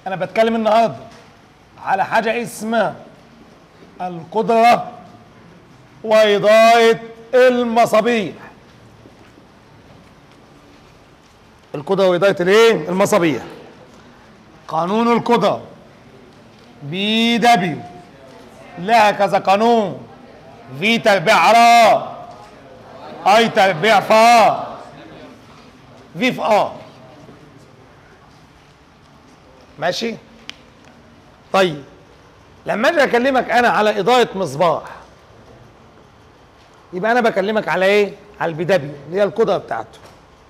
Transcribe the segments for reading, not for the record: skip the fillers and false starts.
انا بتكلم النهارده على حاجه اسمها القدره واضاءه المصابيح. القدره واضاءه الايه؟ المصابيح. قانون القدره بي دبليو لها كذا قانون، في تربيع را، اي تربيع فا، في في ار. ماشي؟ طيب لما اجي اكلمك انا على اضاءة مصباح يبقى انا بكلمك على ايه؟ على البي دبليو اللي هي القدرة بتاعته.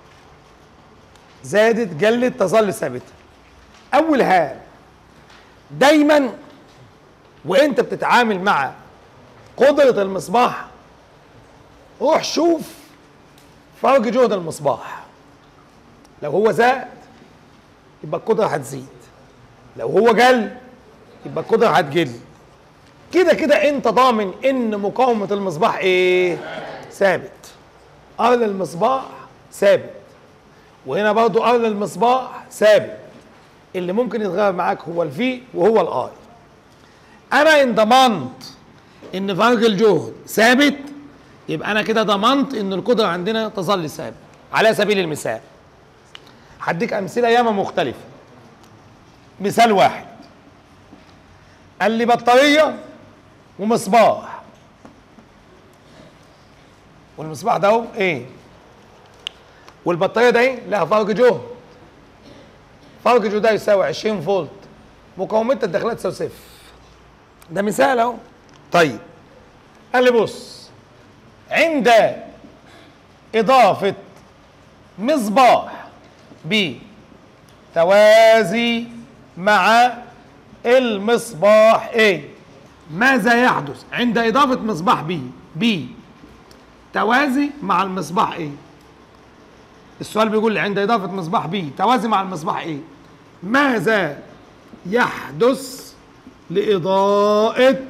زادت قلت تظل ثابتة. اول حاجة دايما وانت بتتعامل مع قدرة المصباح روح شوف فرق جهد المصباح. لو هو زاد يبقى القدرة هتزيد، لو هو قل يبقى القدرة هتقل. كده كده انت ضامن ان مقاومة المصباح ايه؟ ثابت. ارض المصباح ثابت، وهنا برضو ارض المصباح ثابت. اللي ممكن يتغير معاك هو الفي وهو الاي. انا ان ضمنت ان فرق الجهد ثابت يبقى انا كده ضمنت ان القدرة عندنا تظل ثابت. على سبيل المثال هديك امثلة ياما مختلفة. مثال واحد، قال لي بطارية ومصباح، والمصباح ده اهو ايه؟ والبطارية ده ايه؟ لها فرق جهد. فرق الجهد ده يساوي 20 فولت، مقاومتها الداخلية تساوي صفر. ده مثال اهو. طيب قال لي بص، عند إضافة مصباح بتوازي مع المصباح A ماذا يحدث عند إضافة مصباح B توازي مع المصباح A؟ السؤال بيقول لي عند إضافة مصباح B توازي مع المصباح A ماذا يحدث لإضاءة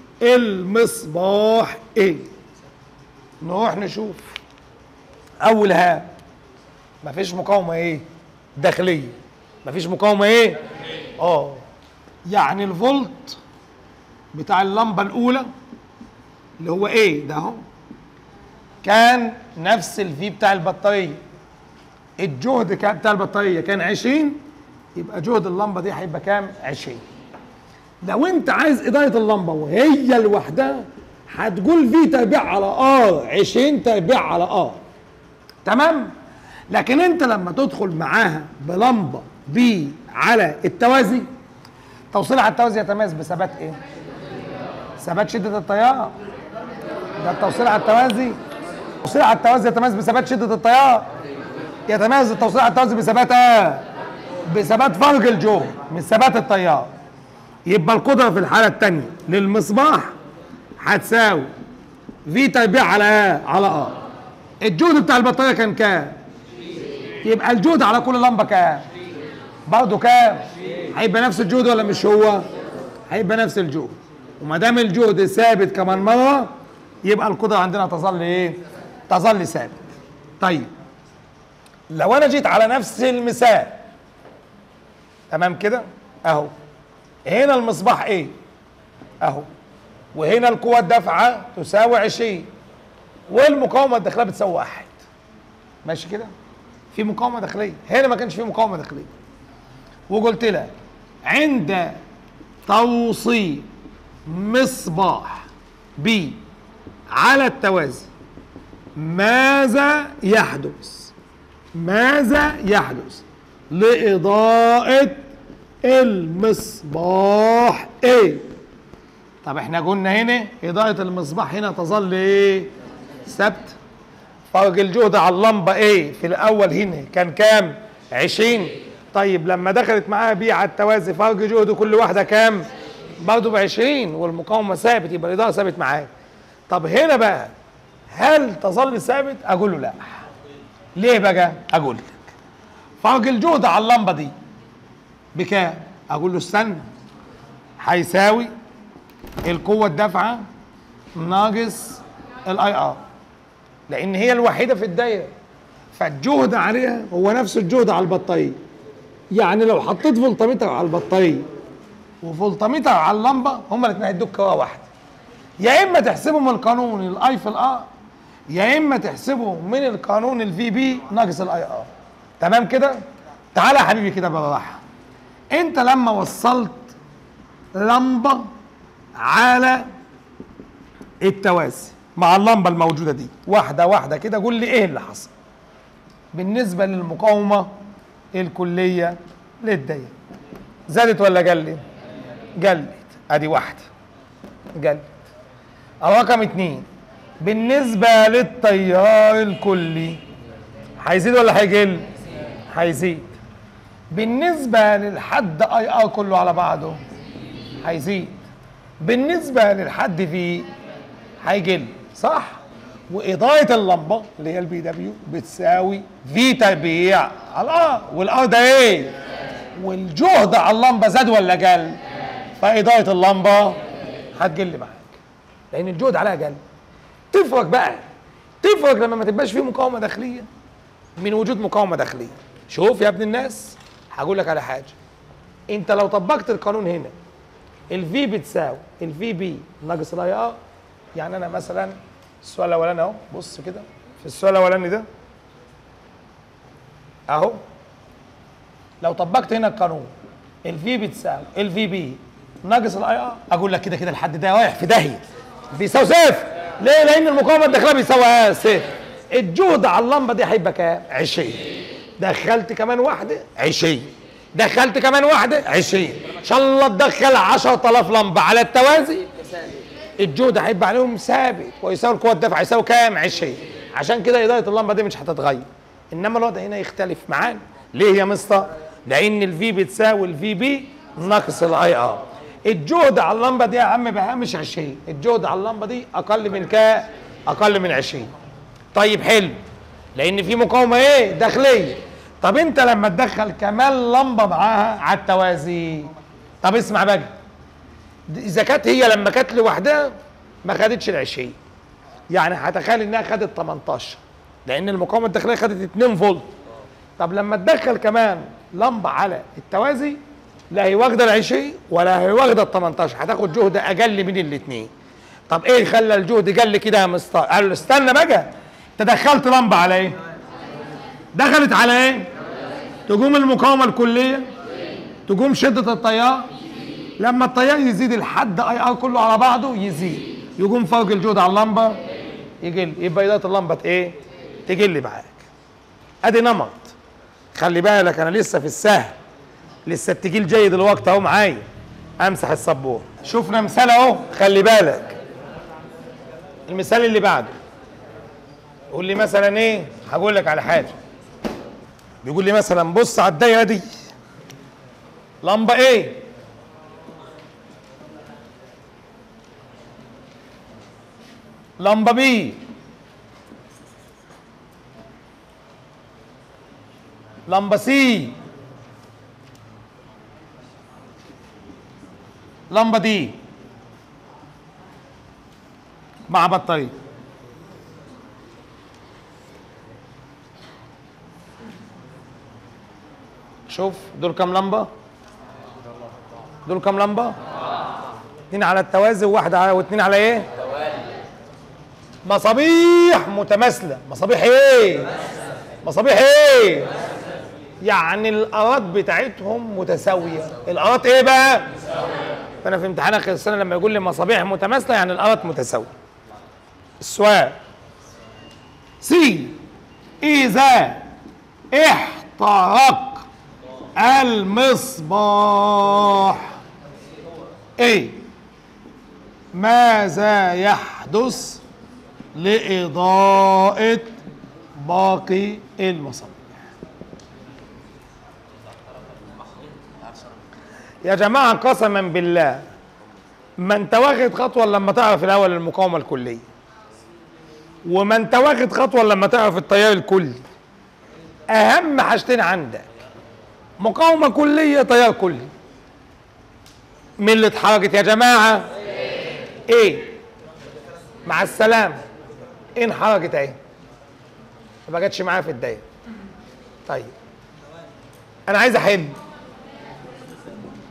المصباح A؟ نروح نشوف. أول حاجة مفيش مقاومة ايه؟ داخلية. مفيش مقاومة ايه؟ يعني الفولت بتاع اللمبة الأولى اللي هو ايه ده اهو كان نفس الفي بتاع البطارية. الجهد كان بتاع البطارية كان 20، يبقى جهد اللمبة دي هيبقى كام؟ 20. لو انت عايز إضاءة اللمبة وهي لوحدها هتقول في تربيع على ار، 20 تربيع على ار. تمام؟ لكن انت لما تدخل معاها بلمبه بي على التوازي، توصيلها على التوازي يتميز بثبات ايه؟ ثبات شده التيار. ده التوصيل على التوازي. التوصيل على التوازي يتميز بثبات شده التيار. يتميز التوصيل على التوازي بثبات ايه؟ بثبات فرق الجهد مش ثبات التيار. يبقى القدره في الحاله الثانيه للمصباح هتساوي في تربيع على ايه؟ على ار. الجهد بتاع البطاريه كان كام؟ يبقى الجهد على كل لمبه كام؟ برضه كام؟ هيبقى نفس الجهد ولا مش هو؟ هيبقى نفس الجهد. وما دام الجهد ثابت كمان مره يبقى القدره عندنا تظل ايه؟ تظل ثابت. طيب لو انا جيت على نفس المثال تمام كده اهو، هنا المصباح ايه؟ اهو، وهنا القوه الدافعه تساوي 20، والمقاومه الداخليه بتساوي 1. ماشي كده؟ في مقاومه داخليه، هنا ما كانش في مقاومه داخليه. وقلت لها عند توصيل مصباح بي على التوازي ماذا يحدث؟ ماذا يحدث لإضاءة المصباح A؟ طب احنا قلنا هنا إضاءة المصباح هنا تظل ايه؟ ثابت. فرق الجهد على اللمبة A في الأول هنا كان كام؟ 20. طيب لما دخلت معاها بي على التوازي فرق جهد كل واحدة كام؟ برضه ب20، والمقاومة ثابت، يبقى الإضاءة ثابت معاك. طب هنا بقى هل تظل ثابت؟ أقول له لا. ليه بقى؟ أقول لك فرق الجهد على اللمبة دي بكام؟ أقول له استنى، هيساوي القوة الدافعة ناقص الاي ار، لأن هي الوحيدة في الدايرة، فالجهد عليها هو نفس الجهد على البطارية. يعني لو حطيت فولتميتر على البطاريه وفولتميتر على اللمبه هما الاثنين هيدوك قراءه واحده. يا اما تحسبه من القانون الاي في الار، يا اما تحسبه من القانون الفي بي ناقص الاي ار. تمام كده؟ تعالى يا حبيبي كده بالراحه. انت لما وصلت لمبه على التوازي مع اللمبه الموجوده دي واحده واحده كده، قول لي ايه اللي حصل بالنسبه للمقاومه الكليه للدايره؟ زادت ولا قلت؟ قلت. ادي واحده قلت. رقم 2 بالنسبه للتيار الكلي هيزيد ولا هيقل؟ هيزيد. بالنسبه للحد اي ار كله على بعضه هيزيد. بالنسبه للحد في هيقل، صح؟ واضاءه اللمبه اللي هي البي دبليو بتساوي في تربيع على الار، والار ده ايه؟ والجهد على اللمبه زاد ولا قل؟ فاضاءه اللمبه هتقل معاك لان الجهد عليها قل. تفرق بقى، تفرق لما ما تبقاش فيه مقاومه داخليه من وجود مقاومه داخليه. شوف يا ابن الناس، هقول لك على حاجه. انت لو طبقت القانون هنا الفي بتساوي الفي بي ناقص الاي ار، يعني انا مثلا السؤال الاولاني اهو، بص كده في السؤال الاولاني ده اهو، لو طبقت هنا القانون الفي بتساوي الفي بي ناقص الاي ار، اقول لك كده كده الحد ده رايح في داهيه بيساوي صفر. ليه؟ لان المقاومه الداخليه بيساوي صفر. الجهد على اللمبه دي هيبقى كام؟ 20. دخلت كمان واحده 20، دخلت كمان واحده 20، ان شاء الله تدخل 10,000 لمبه على التوازي الجهد هيبقى عليهم ثابت ويساوي القوه الدافعه يساوي كام؟ 20. عشان كده اضاءه اللمبه دي مش هتتغير، انما الوضع هنا يختلف معانا. ليه يا مستر؟ لان الفي بتساوي الفي بي ناقص الاي ار. الجهد على اللمبه دي يا عم بهامش 20، الجهد على اللمبه دي اقل من كام؟ اقل من 20. طيب حلو، لان في مقاومه ايه؟ داخليه. طب انت لما تدخل كمان لمبه معاها على التوازي، طب اسمع بقى، اذا كانت هي لما كانت لوحدها ما خدتش ال 20، يعني هتخيل انها خدت 18 لان المقاومه الداخليه خدت 2 فولت. طب لما تدخل كمان لمبه على التوازي لا هي واخده ال 20 ولا هي واخده ال 18، هتاخد جهد اقل من الاثنين. طب ايه خلى الجهد قل كده يا مستر؟ قال له استنى بقى، انت دخلت لمبه على ايه؟ دخلت على ايه؟ تقوم المقاومه الكليه، تقوم شده التيار. لما التيار يزيد الحد اي ار كله على بعضه يزيد، يقوم فرق الجهد على اللمبه يقل، يبقى اضاءه اللمبه ايه؟ تقل معاك. ادي نمط. خلي بالك انا لسه في السهل، لسه التقيل جاي دلوقتي اهو معايا. امسح السبوره. شفنا مثال اهو، خلي بالك. المثال اللي بعده قول لي مثلا ايه؟ هقول لك على حاجه. بيقول لي مثلا بص على الدايره دي، لمبه ايه؟ لمبه بي، لمبه سي، لمبه دي مع بطاريه. شوف دول كام لمبه؟ دول كام لمبه؟ 2 على التوازي وواحده على واثنين على ايه؟ مصابيح متماثله. مصابيح ايه؟ مصابيح ايه؟ يعني الارات بتاعتهم متساويه. الارات ايه بقى؟ فانا في امتحان اخر السنه لما يقول لي مصابيح متماثله يعني الارات متساويه. السؤال سي، اذا احترق المصباح ايه ماذا يحدث لإضاءة باقي المصابيح؟ يا جماعة قسما بالله ما انت واخد خطوة لما تعرف الأول المقاومة الكلية، وما انت واخد خطوة لما تعرف التيار الكلي. أهم حاجتين عندك مقاومة كلية تيار كلي. مين اللي اتحركت يا جماعة؟ ايه؟ مع السلامة. ايه انحركت اهي؟ ما جاتش معايا في الدايرة. طيب أنا عايز أحل.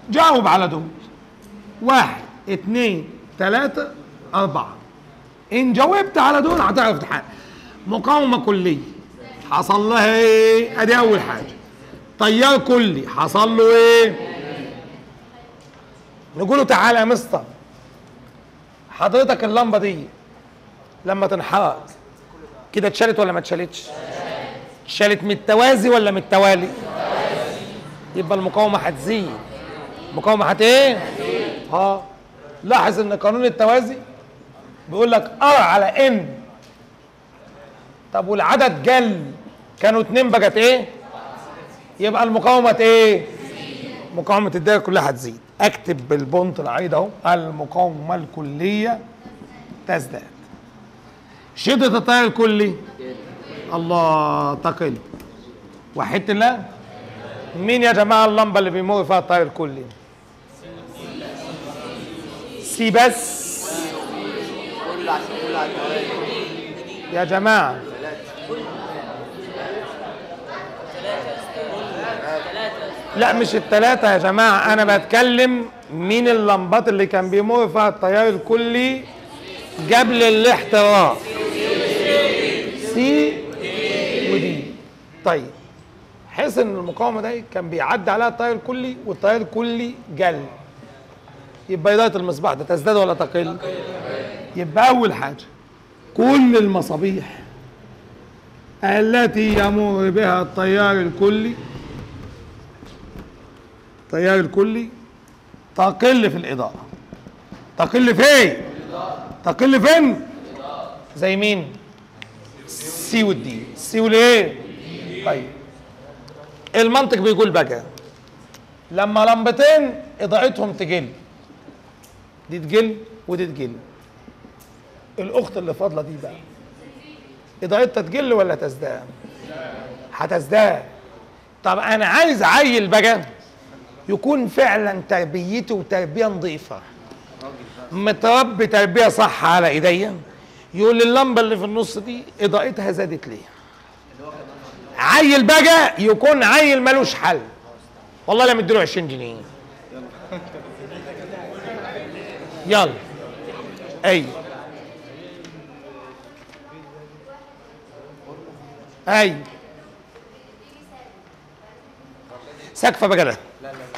جاوب على دول 1 2 3 4. ان جاوبت على دول هتعرف تحقق. مقاومه كليه حصل لها ايه؟ ادي اول حاجه. تيار كلي حصل له ايه؟ نقول له تعالى يا مستر، حضرتك اللمبه دي لما تنحرق كده اتشالت ولا ما اتشالتش؟ اتشالت من التوازي ولا من التوالي؟ يبقى المقاومه هتزيد. المقاومه ايه؟ لاحظ ان قانون التوازي بيقول لك ار على ان. طب والعدد جل، كانوا 2 بقت ايه؟ يبقى المقاومه ايه؟ مقاومه الدايره كلها هتزيد. اكتب بالبونت العريض اهو، المقاومه الكليه تزداد. شده التيار الكلي الله تقل. وحدت الله. مين يا جماعه اللمبه اللي بيمر فيها التيار الكلي؟ سي بس يا جماعه. لا مش الثلاثه يا جماعه، انا بتكلم مين اللمبات اللي كان بيمر فيها التيار الكلي قبل الاحتراق؟ سي ودي. طيب حيث ان المقاومه دي كان بيعدي عليها التيار الكلي والتيار الكلي جل، يبقى اضاءه المصباح ده تزداد ولا تقل؟ يبقى اول حاجه كل المصابيح التي يمر بها التيار الكلي تقل في الاضاءه. تقل فين؟ تقل فين؟ زي مين؟ سي والدي. سي والايه؟ طيب المنطق بيقول بقى لما لمبتين اضاءتهم تقل، دي تقل ودي تقل، الاخت اللي فاضله دي بقى اضاءتها تقل ولا تزداد؟ هتزداد. طب انا عايز عيل بقى يكون فعلا تربيته تربيه نظيفه، متربي تربيه صح على ايديا، يقول لي اللمبه اللي في النص دي اضاءتها زادت ليه؟ عيل بقى يكون عيل ملوش حل، والله لا مديله 20 جنيه. يلا ايوه ايوه سقفه بقى ده.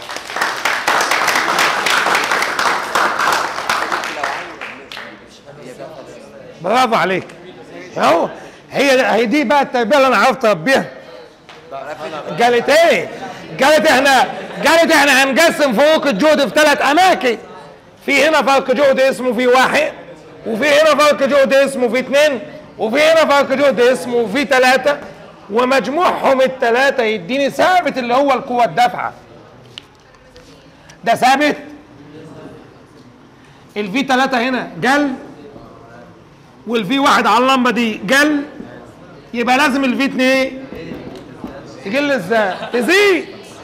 برافو عليك. اهو هي دي بقى التربيه اللي انا عرفت اربيها. قالت ايه؟ قالت احنا هنقسم فروق الجهد في 3 اماكن. في هنا فرق جهد اسمه في 1، وفي هنا فرق جهد اسمه في 2، وفي هنا فرق جهد اسمه في 3، ومجموعهم ال3 يديني ثابت اللي هو القوه الدافعه. ده ثابت. الفي 3 هنا جل، والفي 1 على اللمبه دي جل، يبقى لازم الفي 2 ايه؟ تقل ازاي؟ تزيد.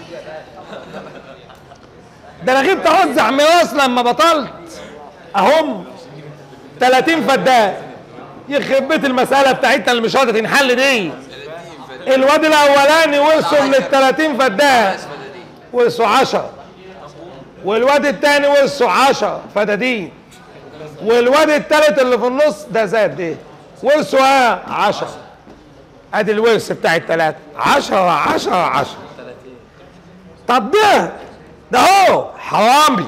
ده انا غبت اوزع ميراث لما بطلت اهم 30 فدان. يخرب بيت المساله بتاعتنا اللي مش راضيه تنحل دي. الواد الاولاني ورثوا من ال 30 فدان ورثوا 10، والواد الثاني ورثوا 10 فدادين، والواد الثالث اللي في النص ده زاد ايه؟ ورثوا 10. ادي الورث بتاع ال3 10 10 10. طب ده هو حرامي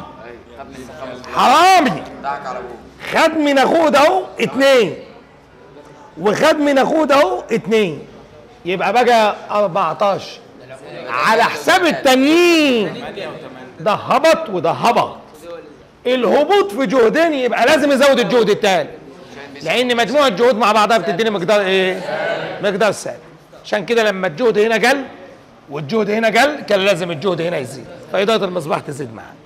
خد من اخوه ده اهو 2، وخد من اخوه ده اهو 2، يبقى بقى 14 على حساب التانيين. ده هبط وده هبط. الهبوط في جهدين يبقى لازم يزود الجهد التاني، لان مجموعه جهود مع بعضها بتديني مقدار ايه؟ مقدار ثابت. عشان كده لما الجهد هنا قل والجهد هنا قل كان لازم الجهد هنا يزيد، فاضاءه المصباح تزيد معاه.